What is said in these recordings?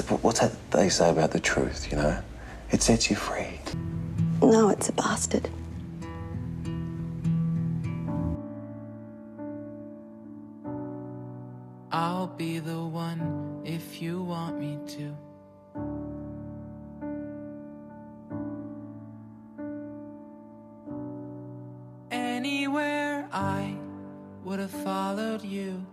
what's that they say about the truth, you know? It sets you free. No, it's a bastard. I'll be the one if you want me to. Anywhere I would have followed you.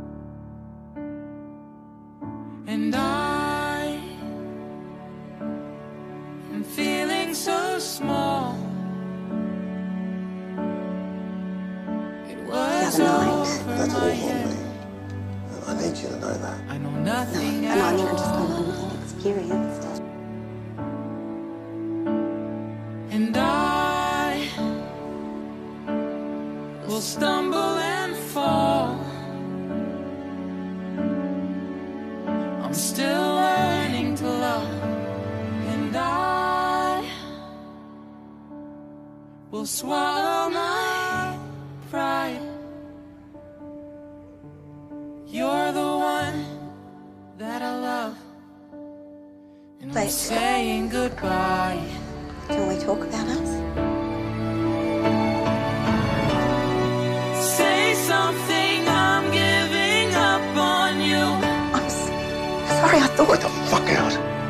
And I am feeling so small. It was over That's my all on head. me. And I need you to know that. I know nothing And I at mean, I'm just all. an inexperienced. And I will stumble and fall. I'm still learning to love. And I will swallow my pride. You're the one that I love. And I'm Wait. saying goodbye. Can we talk about us? Say something, I'm giving up on you. I'm sorry, I thought... Get the fuck out.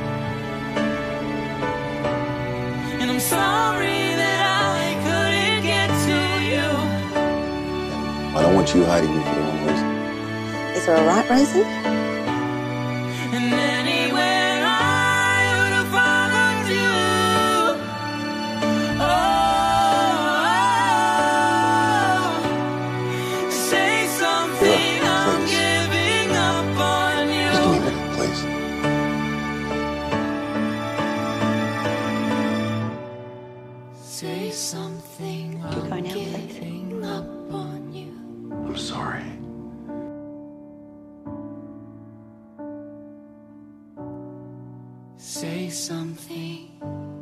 And I'm sorry that I couldn't get to you. I don't want you hiding me for the wrong reason. Is there a right reason? And anywhere I would have followed you. Oh, say something, Vera, I'm please. giving up on you. Just give me a minute, please. Say something, You I'm go now, please. giving up on you. I'm sorry. Say something.